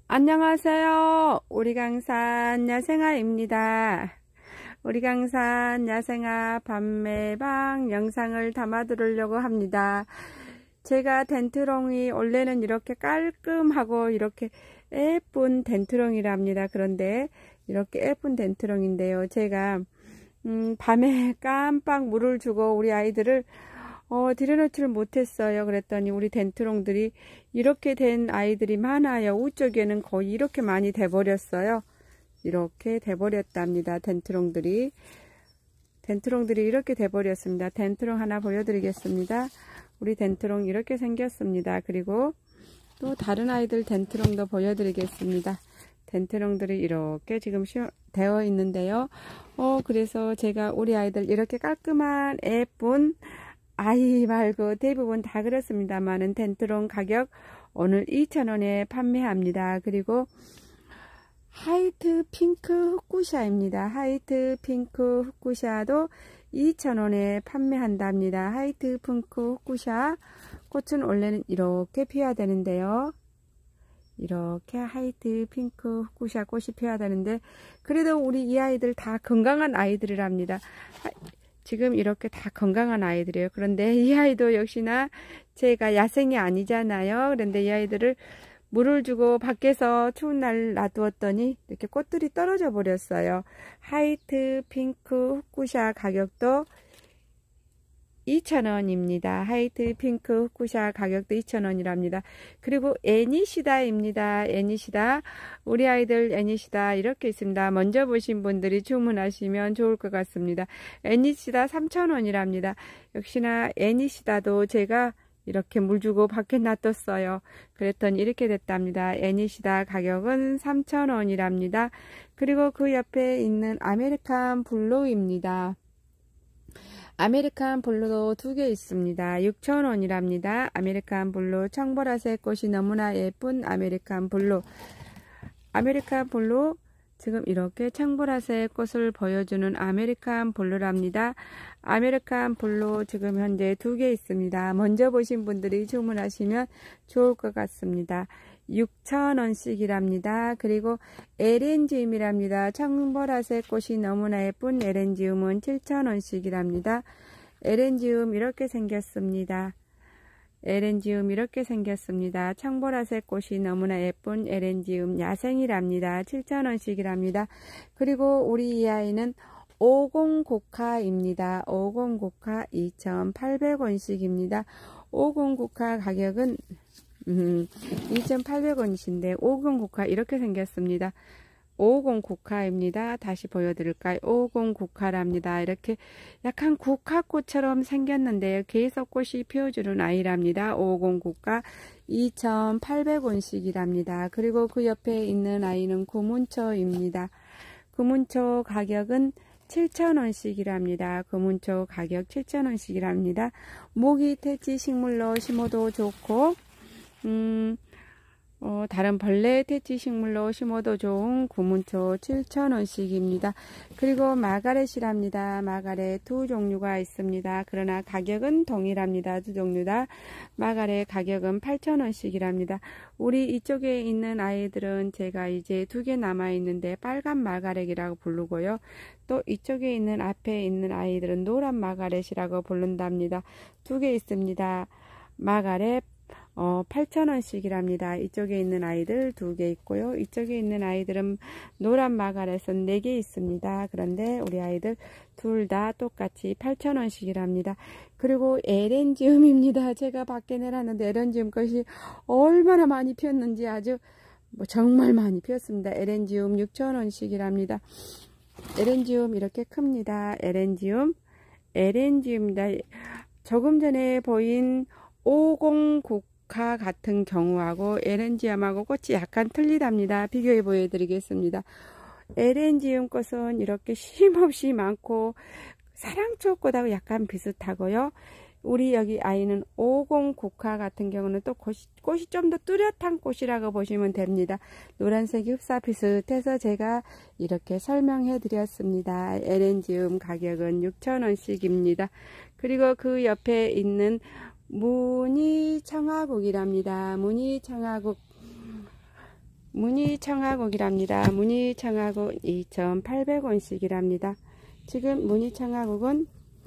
안녕하세요. 우리강산 야생아입니다. 우리강산 야생아 판매방 영상을 담아 드리려고 합니다. 제가 덴트롱이 원래는 이렇게 깔끔하고 이렇게 예쁜 덴트롱이랍니다. 그런데 이렇게 예쁜 덴트롱인데요. 제가 밤에 깜빡 물을 주고 우리 아이들을 들여놓지를 못했어요. 그랬더니 우리 덴트롱들이 이렇게 된 아이들이 많아요. 우쪽에는 거의 이렇게 많이 돼버렸어요. 이렇게 돼버렸답니다. 덴트롱들이 이렇게 돼버렸습니다. 덴트롱 하나 보여드리겠습니다. 우리 덴트롱 이렇게 생겼습니다. 그리고 또 다른 아이들 덴트롱도 보여드리겠습니다. 덴트롱들이 이렇게 지금 되어 있는데요. 그래서 제가 우리 아이들 이렇게 깔끔한 예쁜 아이 말고 대부분 다 그렇습니다만은 덴트롱 가격 오늘 2,000원에 판매합니다. 그리고 하이트 핑크 흑구샤입니다. 하이트 핑크 흑구샤도 2,000원에 판매한답니다. 하이트 핑크 흑구샤 꽃은 원래는 이렇게 피어야 되는데요. 이렇게 하이트 핑크 흑구샤 꽃이 피어야 되는데 그래도 우리 이 아이들 다 건강한 아이들이랍니다. 지금 이렇게 다 건강한 아이들이에요. 그런데 이 아이도 역시나 제가 야생이 아니잖아요. 그런데 이 아이들을 물을 주고 밖에서 추운 날 놔두었더니 이렇게 꽃들이 떨어져 버렸어요. 하이트 핑크 흑구샤 가격도 2,000원입니다. 하이트 핑크 흑구샤 가격도 2,000원이랍니다. 그리고 애니시다입니다. 애니시다. 우리 아이들 애니시다 이렇게 있습니다. 먼저 보신 분들이 주문하시면 좋을 것 같습니다. 애니시다 3,000원이랍니다. 역시나 애니시다도 제가 이렇게 물 주고 밖에 놔뒀어요. 그랬더니 이렇게 됐답니다. 애니시다 가격은 3,000원이랍니다. 그리고 그 옆에 있는 아메리칸 블루입니다. 아메리칸 블루도 두 개 있습니다. 6,000원이랍니다. 아메리칸 블루 청보라색 꽃이 너무나 예쁜 아메리칸 블루. 아메리칸 블루 지금 이렇게 청보라색 꽃을 보여주는 아메리칸 블루랍니다. 아메리칸 블루 지금 현재 두 개 있습니다. 먼저 보신 분들이 주문하시면 좋을 것 같습니다. 6,000원씩이랍니다. 그리고 에렌지움이랍니다. 청보라색 꽃이 너무나 예쁜 에렌지움은 7,000원씩이랍니다. 에렌지움 이렇게 생겼습니다. 에렌지움 이렇게 생겼습니다. 청보라색 꽃이 너무나 예쁜 에렌지움 야생이랍니다. 7,000원씩이랍니다. 그리고 우리 이 아이는 50고카입니다. 50고카 2,800원씩입니다. 50고카 가격은 2,800원이신데 50고카 이렇게 생겼습니다. 50고카입니다. 다시 보여드릴까요? 50고카랍니다. 이렇게 약간 국화꽃처럼 생겼는데요. 계속 꽃이 피어주는 아이랍니다. 50고카 2,800원씩이랍니다. 그리고 그 옆에 있는 아이는 구문초입니다. 구문초 가격은 7,000원씩이랍니다. 구문초 가격 7,000원씩이랍니다. 모기 퇴치 식물로 심어도 좋고 다른 벌레 퇴치 식물로 심어도 좋은 구문초 7,000원씩입니다. 그리고 마가렛이랍니다. 마가렛 두 종류가 있습니다. 그러나 가격은 동일합니다. 두 종류 다 마가렛 가격은 8,000원씩이랍니다. 우리 이쪽에 있는 아이들은 제가 이제 두 개 남아 있는데 빨간 마가렛이라고 부르고요. 또 이쪽에 있는 앞에 있는 아이들은 노란 마가렛이라고 부른답니다. 두 개 있습니다. 마가렛 8,000원씩이랍니다. 이쪽에 있는 아이들 두 개 있고요. 이쪽에 있는 아이들은 노란 마가렛은 4개 있습니다. 그런데 우리 아이들 둘 다 똑같이 8,000원씩이랍니다. 그리고 에렌지움입니다. 제가 밖에 내놨는데 에렌지움 것이 얼마나 많이 피었는지 아주 정말 많이 피었습니다. 에렌지움 6,000원씩이랍니다. 에렌지움 이렇게 큽니다. 에렌지움입니다. 조금 전에 보인 50고카 같은 경우하고 에렌지움하고 꽃이 약간 틀리답니다. 비교해 보여드리겠습니다. 에렌지움 꽃은 이렇게 쉼없이 많고 사랑초꽃하고 약간 비슷하고요. 우리 여기 아이는 50고카 같은 경우는 또 꽃이 좀 더 뚜렷한 꽃이라고 보시면 됩니다. 노란색이 흡사 비슷해서 제가 이렇게 설명해 드렸습니다. 에렌지움 가격은 6,000원씩입니다. 그리고 그 옆에 있는 무늬 청화국이랍니다. 무늬 청화국 무늬청하국이랍니다. 무늬청하국 2,800원씩이랍니다. 지금 무늬청하국은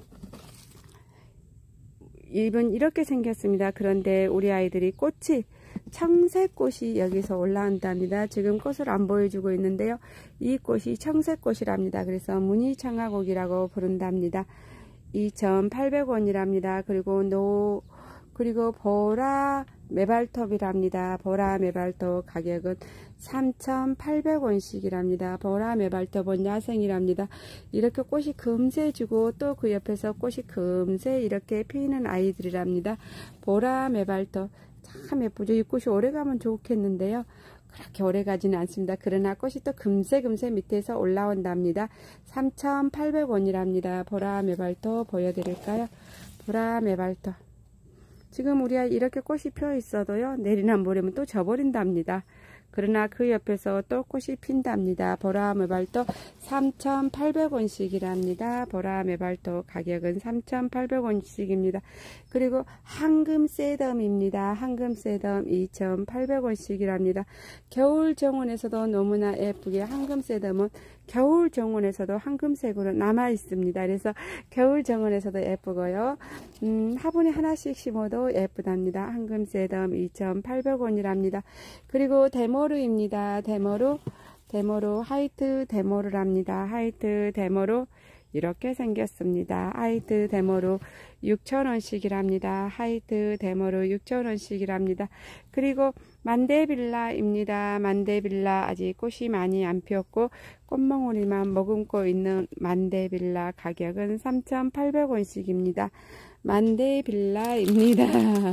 잎은 이렇게 생겼습니다. 그런데 우리 아이들이 꽃이 청색꽃이 여기서 올라온답니다. 지금 꽃을 안 보여주고 있는데요. 이 꽃이 청색꽃이랍니다. 그래서 무늬청하국이라고 부른답니다. 2,800원이랍니다. 그리고 보라 메발톱이랍니다. 보라 메발톱 가격은 3,800원씩이랍니다. 보라 메발톱은 야생이랍니다. 이렇게 꽃이 금세 지고 또 그 옆에서 꽃이 금세 이렇게 피는 아이들이랍니다. 보라 메발톱 참 예쁘죠. 이 꽃이 오래 가면 좋겠는데요. 그렇게 오래 가지는 않습니다. 그러나 꽃이 또 금세 밑에서 올라온답니다. 3,800원이랍니다. 보라 메발톱 보여드릴까요? 보라 메발톱. 지금 우리 아이 이렇게 꽃이 펴 있어도요, 내리나 모르면 또 져버린답니다. 그러나 그 옆에서 또 꽃이 핀답니다. 보라 메발톱 3,800원씩이랍니다. 보라 메발톱 가격은 3,800원씩입니다. 그리고 황금새덤입니다. 황금새덤 2,800원씩이랍니다. 겨울 정원에서도 너무나 예쁘게 황금새덤은 겨울 정원에서도 황금색으로 남아 있습니다. 그래서 겨울 정원에서도 예쁘고요. 화분에 하나씩 심어도 예쁘답니다. 황금새덤 2,800원이랍니다. 그리고 데모르입니다. 데모르 화이트 데모르랍니다. 화이트 데모르 이렇게 생겼습니다. 화이트 데모르 6,000원씩이랍니다. 화이트 데모르 6,000원씩이랍니다. 그리고 만데빌라입니다. 만데빌라 아직 꽃이 많이 안 피었고 꽃몽우리만 머금고 있는 만데빌라 가격은 3,800원씩입니다. 만데빌라입니다.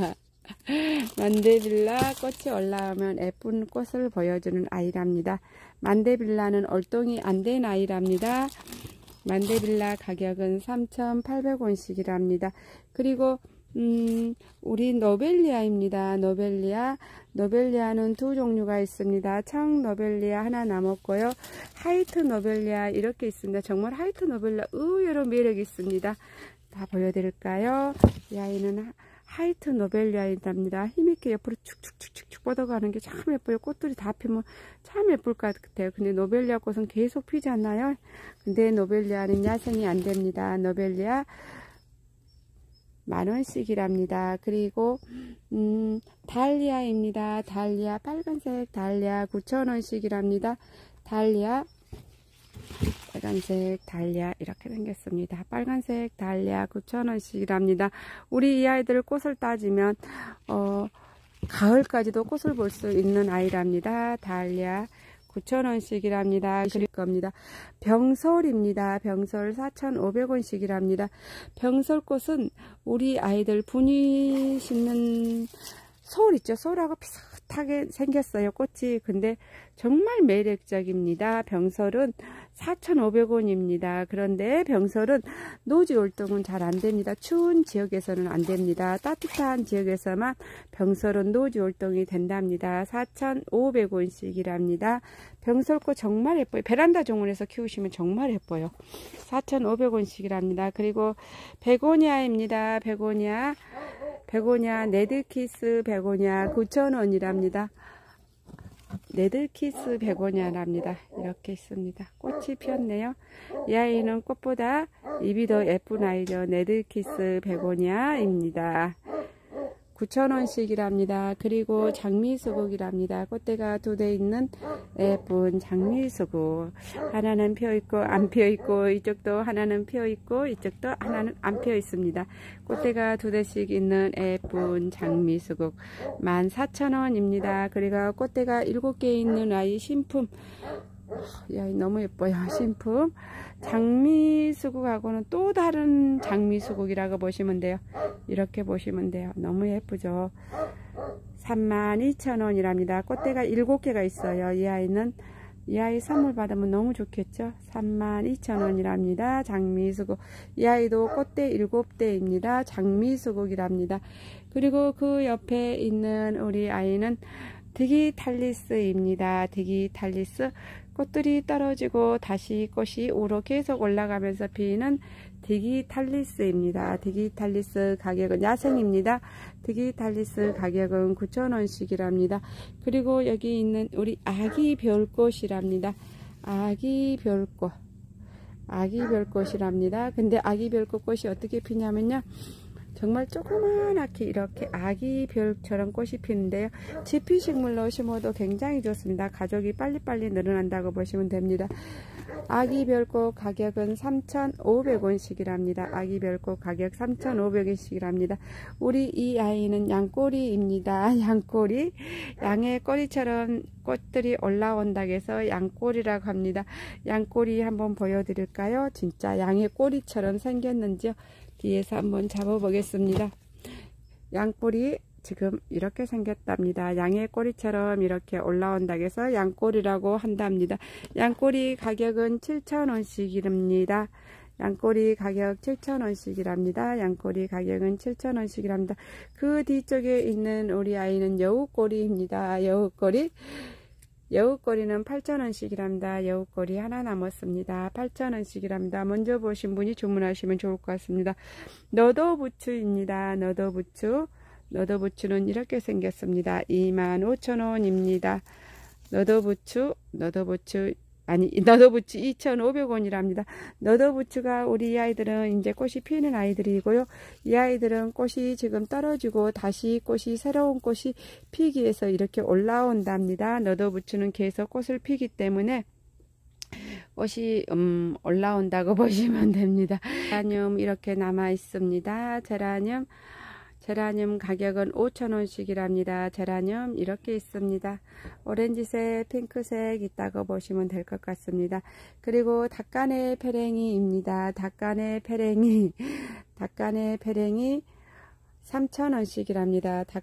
만데빌라 꽃이 올라오면 예쁜 꽃을 보여주는 아이랍니다. 만데빌라는 얼동이 안 된 아이랍니다. 만데빌라 가격은 3,800원씩이랍니다. 그리고 우리 노벨리아입니다. 노벨리아는 두 종류가 있습니다. 청 노벨리아 하나 남았고요. 하이트 노벨리아 이렇게 있습니다. 정말 하이트 노벨리아 의외로 매력이 있습니다. 다 보여드릴까요? 이 아이는 하이트 노벨리아입니다. 힘있게 옆으로 축축축축 뻗어가는 게 참 예뻐요. 꽃들이 다 피면 참 예쁠 것 같아요. 근데 노벨리아 꽃은 계속 피지 않나요? 근데 노벨리아는 야생이 안 됩니다. 노벨리아 10,000원씩이랍니다. 그리고 달리아입니다. 달리아 빨간색 달리아 9,000원씩이랍니다. 달리아 빨간색 달리아 이렇게 생겼습니다. 빨간색 달리아 9,000원씩이랍니다. 우리 이 아이들 꽃을 따지면 가을까지도 꽃을 볼 수 있는 아이랍니다. 달리아 9,000원씩이랍니다. 그릴 겁니다. 병솔입니다. 병솔 4,500원씩이랍니다. 병솔꽃은 우리 아이들 분이 심는 솔 있죠. 솔하고 비슷하게 생겼어요. 꽃이. 근데 정말 매력적입니다. 병솔은 4,500원입니다. 그런데 병솔은 노지 활동은 잘 안됩니다. 추운 지역에서는 안됩니다. 따뜻한 지역에서만 병솔은 노지 활동이 된답니다. 4,500원씩이랍니다. 병솔꽃 정말 예뻐요. 베란다 정원에서 키우시면 정말 예뻐요. 4,500원씩이랍니다. 그리고 베고니아입니다. 베고니아 네드키스 베고니아 9,000원이랍니다. 네드키스 베고니아랍니다. 이렇게 있습니다. 꽃이 피었네요. 이 아이는 꽃보다 잎이 더 예쁜 아이죠. 네드키스 베고니아입니다. 9,000원씩이랍니다. 그리고 장미수국이랍니다. 꽃대가 2대 있는 예쁜 장미수국. 하나는 피어있고 안 피어있고 이쪽도 하나는 피어있고 이쪽도 하나는 안 피어있습니다. 꽃대가 2대씩 있는 예쁜 장미수국 14,000원입니다. 그리고 꽃대가 7개 있는 아이 신품. 이 아이 너무 예뻐요. 신품. 장미수국하고는 또 다른 장미수국이라고 보시면 돼요. 이렇게 보시면 돼요. 너무 예쁘죠. 32,000원이랍니다. 꽃대가 7개가 있어요. 이 아이 선물 받으면 너무 좋겠죠. 32,000원이랍니다. 장미수국. 이 아이도 꽃대 7대입니다. 장미수국이랍니다. 그리고 그 옆에 있는 우리 아이는 디기탈리스입니다. 디기탈리스. 꽃들이 떨어지고 다시 꽃이 우로 계속 올라가면서 피는 디기탈리스입니다. 디기탈리스 가격은 야생입니다. 디기탈리스 가격은 9,000원씩이랍니다. 그리고 여기 있는 우리 아기 별꽃이랍니다. 아기 별꽃. 아기 별꽃이랍니다. 근데 아기 별꽃 꽃이 어떻게 피냐면요. 정말 조그만하게 이렇게 아기 별처럼 꽃이 피는데요. 지피식물로 심어도 굉장히 좋습니다. 가족이 빨리빨리 늘어난다고 보시면 됩니다. 아기 별꽃 가격은 3,500원씩이랍니다. 아기 별꽃 가격 3,500원씩이랍니다. 우리 이 아이는 양꼬리입니다. 양꼬리. 양의 꼬리처럼 꽃들이 올라온다고 해서 양꼬리라고 합니다. 양꼬리 한번 보여드릴까요? 진짜 양의 꼬리처럼 생겼는지요? 뒤에서 한번 잡아보겠습니다. 양꼬리 지금 이렇게 생겼답니다. 양의 꼬리처럼 이렇게 올라온다고 해서 양꼬리라고 한답니다. 양꼬리 가격은 7,000원씩입니다. 양꼬리 가격 7,000원씩이랍니다. 양꼬리 가격은 7,000원씩이랍니다. 그 뒤쪽에 있는 우리 아이는 여우꼬리입니다. 여우꼬리. 여우꼬리는 8,000원씩이랍니다. 여우꼬리 하나 남았습니다. 8,000원씩이랍니다. 먼저 보신 분이 주문하시면 좋을 것 같습니다. 너도부추입니다. 너도부추. 너도부추는 이렇게 생겼습니다. 25,000원입니다. 너도부추 2,500원이랍니다. 너도부추가 우리 아이들은 이제 꽃이 피는 아이들이고요. 이 아이들은 꽃이 지금 떨어지고 다시 꽃이 새로운 꽃이 피기 위해서 이렇게 올라온답니다. 너도부추는 계속 꽃을 피기 때문에 꽃이 올라온다고 보시면 됩니다. 제라늄 이렇게 남아 있습니다. 제라늄 가격은 5,000원씩이랍니다. 제라늄 이렇게 있습니다. 오렌지색, 핑크색 있다고 보시면 될 것 같습니다. 그리고 닭간의 페랭이입니다. 닭간의 페랭이 3,000원씩이랍니다.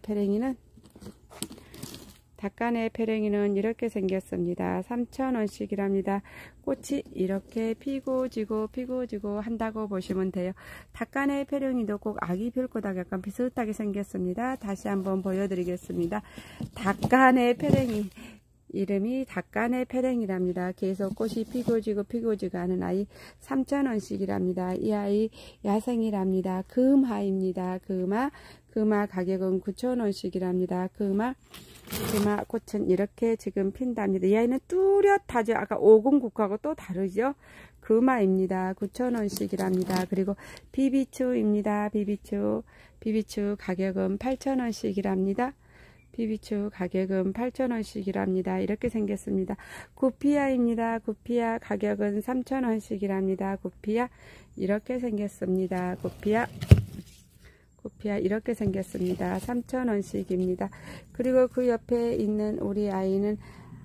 닭간의 페랭이는 이렇게 생겼습니다. 3,000원씩이랍니다. 꽃이 이렇게 피고 지고 한다고 보시면 돼요. 닭간의 페랭이도 꼭 아기 별꽃하고 약간 비슷하게 생겼습니다. 다시 한번 보여드리겠습니다. 닭간의 페랭이. 이름이 닭간의 페랭이랍니다. 계속 꽃이 피고 지고 하는 아이 3,000원씩이랍니다. 이 아이 야생이랍니다. 금화입니다. 금화 가격은 9,000원씩이랍니다. 금화 꽃은 이렇게 지금 핀답니다. 이 아이는 뚜렷하죠. 아까 50국하고 또 다르죠. 금화입니다. 9,000원씩이랍니다. 그리고 비비추입니다. 비비추 가격은 8,000원씩이랍니다. 비비추 가격은 8,000원씩이랍니다. 이렇게 생겼습니다. 구피아입니다. 구피아 가격은 3,000원씩이랍니다. 구피아 이렇게 생겼습니다. 구피아 이렇게 생겼습니다. 3,000원씩입니다. 그리고 그 옆에 있는 우리 아이는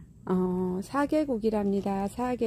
사계국이랍니다.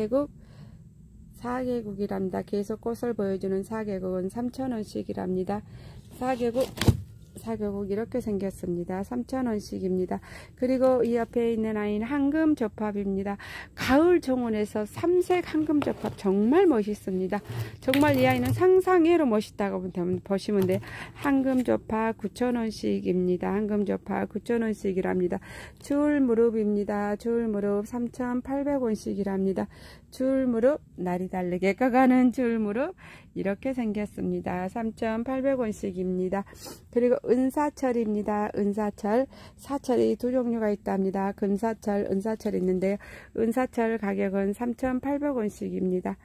사계국이랍니다. 계속 꽃을 보여주는 사계국은 3,000원씩이랍니다. 사계국 이렇게 생겼습니다. 3,000원씩입니다. 그리고 이 옆에 있는 아이는 황금접합입니다. 가을 정원에서 삼색 황금접합 정말 멋있습니다. 정말 이 아이는 상상외로 멋있다고 보시면 돼요. 황금접합 9,000원씩입니다. 황금접합 9,000원씩이랍니다. 줄무릎입니다. 줄무릎 3,800원씩이랍니다. 줄무릎 날이 다르게 꺼가는 줄무릎 이렇게 생겼습니다. 3,800원씩입니다. 그리고 은사철입니다. 은사철 사철이 두 종류가 있답니다. 금사철, 은사철 있는데요. 은사철 가격은 3,800원씩입니다.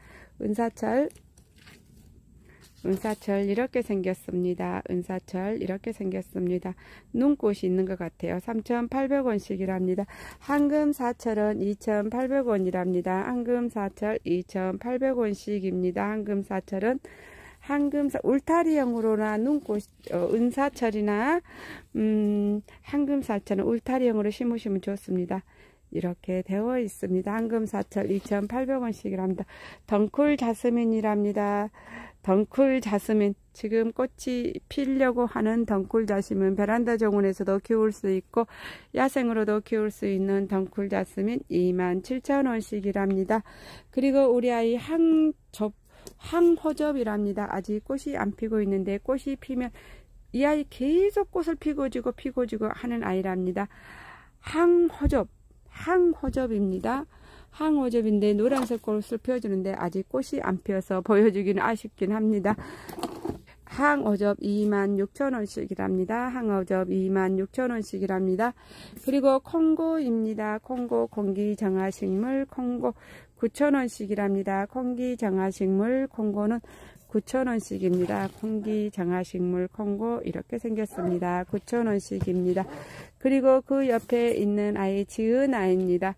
은사철 이렇게 생겼습니다. 은사철 이렇게 생겼습니다. 눈꽃이 있는 것 같아요. 3,800원씩이랍니다. 황금사철은 2,800원이랍니다. 황금사철 2,800원씩입니다. 황금사철은 울타리형으로나 눈꽃 은사철이나 황금사철은 울타리형으로 심으시면 좋습니다. 이렇게 되어 있습니다. 황금사철 2,800원씩이랍니다. 덩쿨자스민이랍니다. 덩쿨자스민 지금 꽃이 피려고 하는 덩쿨자스민 베란다 정원에서도 키울 수 있고 야생으로도 키울 수 있는 덩쿨자스민 27,000원씩이랍니다. 그리고 우리 아이 황호접이랍니다. 아직 꽃이 안 피고 있는데 꽃이 피면 이 아이 계속 꽃을 피고 지고 하는 아이랍니다. 항호접입니다. 항호접인데 노란색 꽃을 피워주는데 아직 꽃이 안 피어서 보여주기는 아쉽긴 합니다. 항어접 26,000원씩이랍니다. 항어접 26,000원씩이랍니다. 그리고 콩고입니다. 콩고 공기정화식물 콩고 9,000원씩이랍니다. 공기정화식물 콩고는 9,000원씩입니다. 공기정화식물 콩고 이렇게 생겼습니다. 9,000원씩입니다. 그리고 그 옆에 있는 아이 지은아입니다.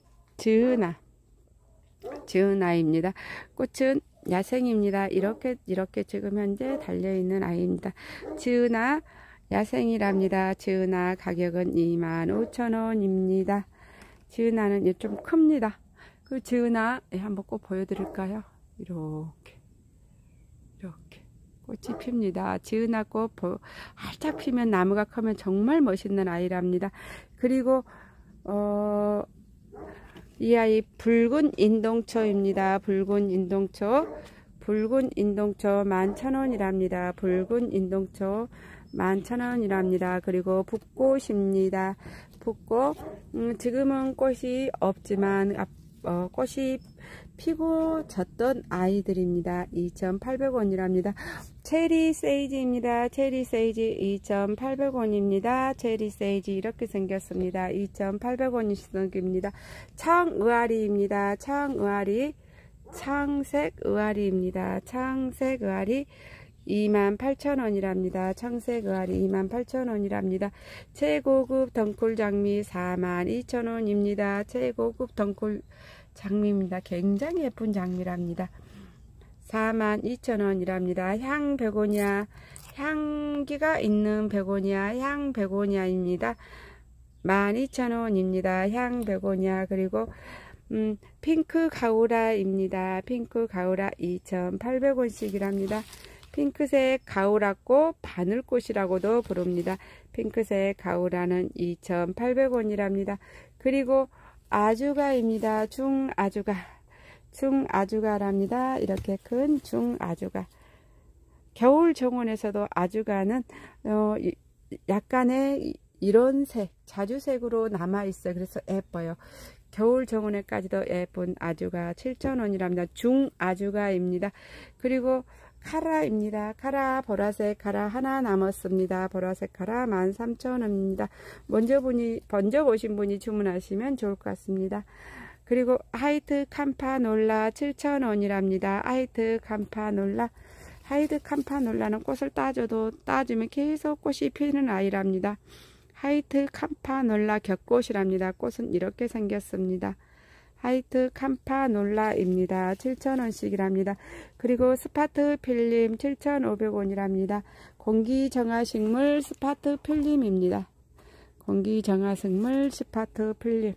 지은아입니다. 꽃은 야생입니다. 이렇게 지금 현재 달려있는 아이입니다. 지은아 야생이랍니다. 지은아 가격은 25,000원입니다. 지은아는 좀 큽니다. 그 지은아 한번 꼭 보여드릴까요? 이렇게 꽃이 핍니다. 지은아 꽃 활짝 피면 나무가 크면 정말 멋있는 아이랍니다. 그리고 이 아이 붉은 인동초입니다. 붉은 인동초 11,000원이랍니다. 붉은 인동초 11,000원이랍니다. 그리고 붓꽃입니다. 붓꽃 지금은 꽃이 없지만 꽃이 피고 졌던 아이들입니다. 2,800원이랍니다. 체리 세이지입니다. 체리 세이지 2,800원입니다. 체리 세이지 이렇게 생겼습니다. 2,800원입니다. 청의아리입니다. 청의아리 청색 의아리입니다. 청색 의아리 28,000원이랍니다. 청색 의아리 28,000원이랍니다. 최고급 덩쿨 장미 42,000원입니다. 최고급 덩쿨 장미입니다. 굉장히 예쁜 장미랍니다. 42,000원이랍니다. 향 베고니아 향기가 있는 베고니아 향 베고니아입니다. 12,000원입니다. 향 베고니아. 그리고 핑크 가우라입니다. 핑크 가우라 2,800원씩이랍니다. 핑크색 가우라꽃 바늘꽃이라고도 부릅니다. 핑크색 가우라는 2,800원이랍니다. 그리고 아주가입니다. 중아주가랍니다. 이렇게 큰 중아주가. 겨울 정원에서도 아주가는 약간의 이런 색, 자주색으로 남아있어요. 그래서 예뻐요. 겨울 정원에까지도 예쁜 아주가 7,000원이랍니다. 중아주가입니다. 그리고 카라입니다. 카라 보라색 카라 하나 남았습니다. 보라색 카라 13,000원입니다. 먼저 보신 분이 주문하시면 좋을 것 같습니다. 그리고 하이트 캄파놀라 7,000원이랍니다. 하이트 캄파놀라는 꽃을 따주면 계속 꽃이 피는 아이랍니다. 하이트 캄파놀라 격꽃이랍니다. 꽃은 이렇게 생겼습니다. 하이트 캄파놀라입니다. 7,000원씩이랍니다. 그리고 스파트 필름 7,500원이랍니다. 공기정화식물 스파트 필름입니다. 공기정화식물 스파트 필름.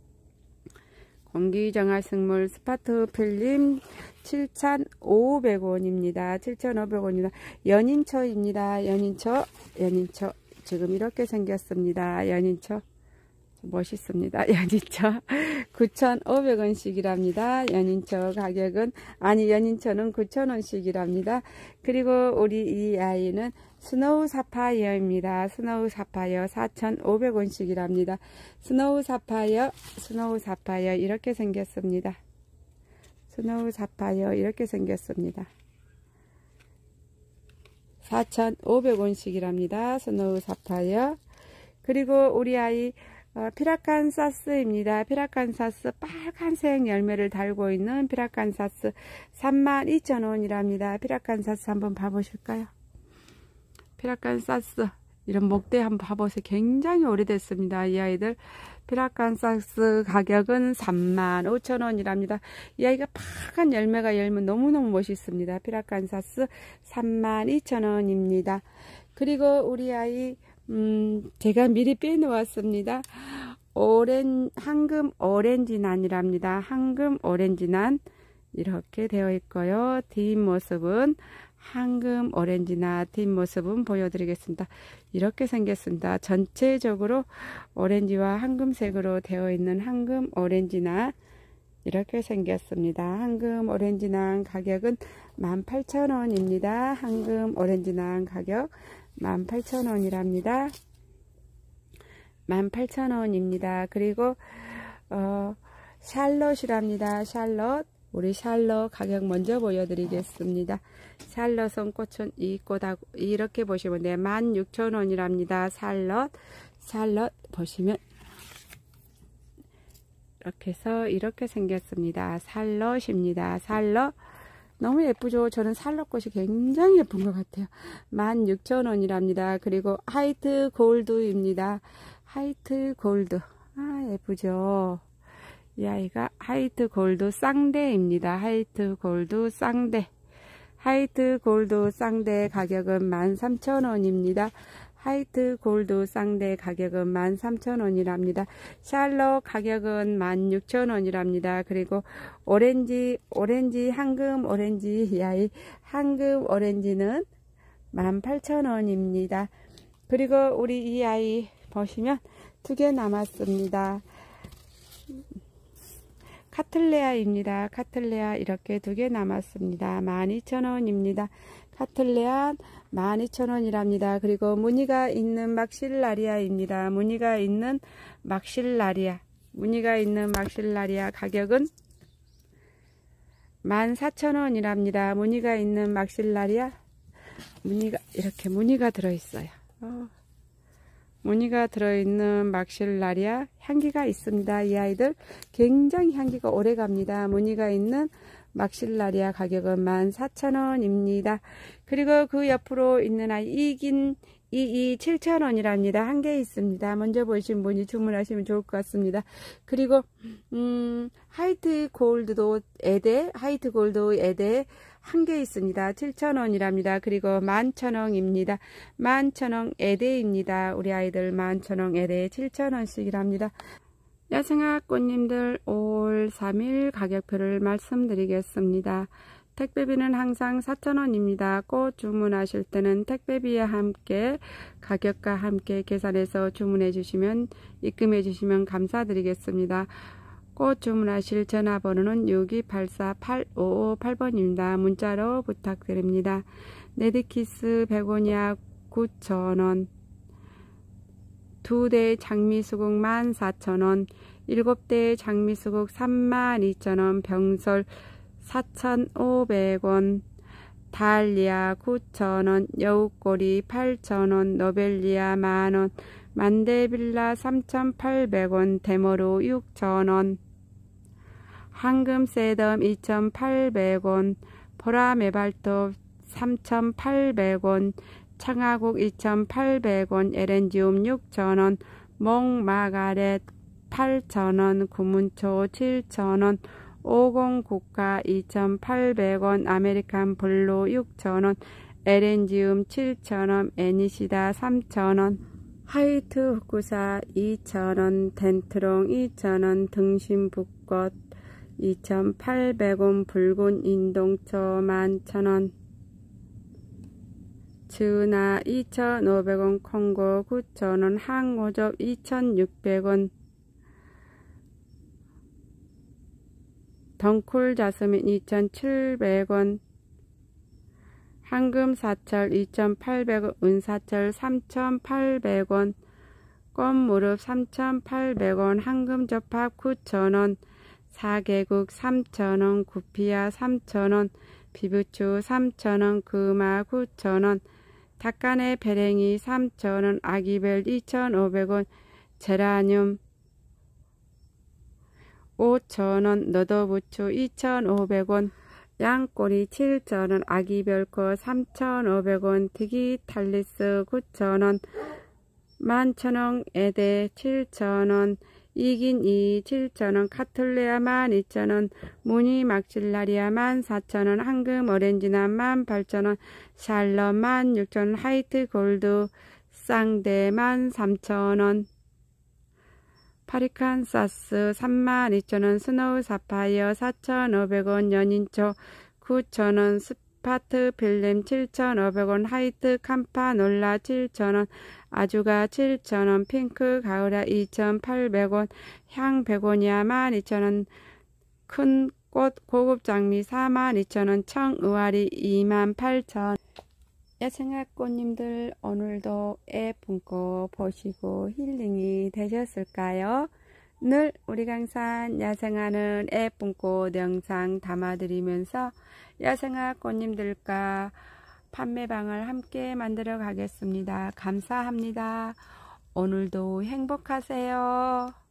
공기정화식물 스파트 필름 7,500원입니다. 7,500원입니다. 연인초입니다. 연인초 지금 이렇게 생겼습니다. 연인초 멋있습니다. 연인초 9,500원씩이랍니다. 연인초 가격은 연인초는 9,000원씩이랍니다. 그리고 우리 이 아이는 스노우 사파이어입니다. 스노우 사파이어 4,500원씩이랍니다. 스노우 사파이어 이렇게 생겼습니다. 스노우 사파이어 이렇게 생겼습니다. 4,500원씩이랍니다. 스노우 사파이어. 그리고 우리 아이 피라칸사스입니다. 피라칸사스 빨간색 열매를 달고 있는 피라칸사스 32,000원이랍니다. 피라칸사스 한번 봐보실까요? 피라칸사스 이런 목대 한번 봐보세요. 굉장히 오래됐습니다. 이 아이들 피라칸사스 가격은 35,000원이랍니다. 이 아이가 파란 열매가 열면 너무너무 멋있습니다. 피라칸사스 32,000원입니다. 그리고 우리 아이 제가 미리 빼놓았습니다. 황금 오렌지난이랍니다. 황금 오렌지난 이렇게 되어 있고요. 뒷모습은 황금 오렌지나 뒷모습은 보여드리겠습니다. 이렇게 생겼습니다. 전체적으로 오렌지와 황금색으로 되어 있는 황금 오렌지나 이렇게 생겼습니다. 황금 오렌지난 가격은 18,000원입니다. 황금 오렌지난 가격 18,000원이랍니다. 18,000원입니다. 그리고 샬럿이랍니다. 샬럿. 우리 샬럿 가격 먼저 보여드리겠습니다. 샬럿은 꽃은 이 꽃하고 이렇게 보시면 돼요. 16,000원이랍니다. 샬럿 보시면 이렇게 해서 이렇게 생겼습니다. 샬럿입니다. 샬럿 너무 예쁘죠? 저는 샬럿꽃이 굉장히 예쁜 것 같아요. 16,000원이랍니다. 그리고 화이트 골드입니다. 화이트 골드. 아, 예쁘죠? 이 아이가 화이트 골드 쌍대입니다. 화이트 골드 쌍대. 화이트 골드 쌍대 가격은 13,000원입니다. 화이트 골드 쌍대 가격은 13,000원이랍니다. 샬럿 가격은 16,000원이랍니다. 그리고 오렌지 황금 오렌지 이 아이 황금 오렌지는 18,000원입니다. 그리고 우리 이 아이 보시면 2개 남았습니다. 카틀레아입니다. 카틀레아 이렇게 2개 남았습니다. 12,000원입니다. 카틀레아 12,000원이랍니다. 그리고 무늬가 있는 막실라리아입니다. 무늬가 있는 막실라리아 가격은 14,000원이랍니다. 무늬가 있는 막실라리아 이렇게 무늬가 들어있어요. 무늬가 들어있는 막실라리아 향기가 있습니다. 이 아이들 굉장히 향기가 오래갑니다. 무늬가 있는 막실라리아 가격은 14,000원입니다. 그리고 그 옆으로 있는 아이 이긴 7,000원이랍니다. 한 개 있습니다. 먼저 보신 분이 주문하시면 좋을 것 같습니다. 그리고 화이트 골드 에데 한 개 있습니다. 7,000원이랍니다. 그리고 11,000원입니다. 11,000원 에데입니다. 우리 아이들 11,000원 에데 7,000원씩이랍니다. 야생화 꽃님들 5월 3일 가격표를 말씀드리겠습니다. 택배비는 항상 4,000원입니다. 꽃 주문하실 때는 택배비와 함께 가격과 함께 계산해서 주문해 주시면 입금해 주시면 감사드리겠습니다. 꽃 주문하실 전화번호는 6284-8558번입니다. 문자로 부탁드립니다. 네드키스 베고니아 9,000원, 2대 장미수국 14,000원, 7대 장미수국 32,000원, 병설 4,500원, 달리아 9,000원, 여우꼬리 8,000원, 노벨리아 만원, 만데빌라 3,800원, 데모로 6,000원, 황금세덤 2,800원, 보라메발톱 3,800원, 청아국 2,800원, 에렌지움 6,000원, 몽마가렛 8,000원, 구문초 7,000원, 50국화 2,800원, 아메리칸 블루 6,000원, 에렌지움 7,000원, 애니시다 3,000원, 화이트 흑구사 2,000원, 덴트롱 2,000원, 등심붓꽃 2,800원, 붉은 인동초 11,000원, 즈나 2,500원, 콩고 9,000원, 항오접 2,600원, 덩쿨 자스민 2,700원, 황금사철 2,800원, 은사철 3,800원, 꽃무릎 3,800원, 황금접합 9,000원, 사계국 3,000원, 구피아 3,000원, 비부추 3,000원, 금화 9,000원, 닭간의 배랭이 3,000원, 아기별 2,500원, 제라늄 5,000원, 너더부추 2,500원, 양꼬리 7,000원, 아기별꽃 3,500원, 디기탈리스 9,000원, 11,000원, 에데 7,000원, 이긴 7,000원, 카틀레아 12,000원, 무늬 막실라리아 14,000원, 황금 오렌지나 18,000원, 샬럿 16,000원, 화이트 골드 쌍대 13,000원, 파리칸사스 32,000원, 스노우 사파이어 4,500원, 연인초 9,000원, 스파트 필름 7,500원, 화이트 캄파놀라 7,000원, 아주가 7,000원, 핑크 가을아 2,800원, 향 베고니아 12,000원, 큰 꽃 고급 장미 42,000원, 청 의아리 28,000원, 야생화꽃님들 오늘도 예쁜 꽃 보시고 힐링이 되셨을까요? 늘 우리 강산 야생화는 예쁜 꽃 영상 담아드리면서 야생화꽃님들과 판매방을 함께 만들어 가겠습니다. 감사합니다. 오늘도 행복하세요.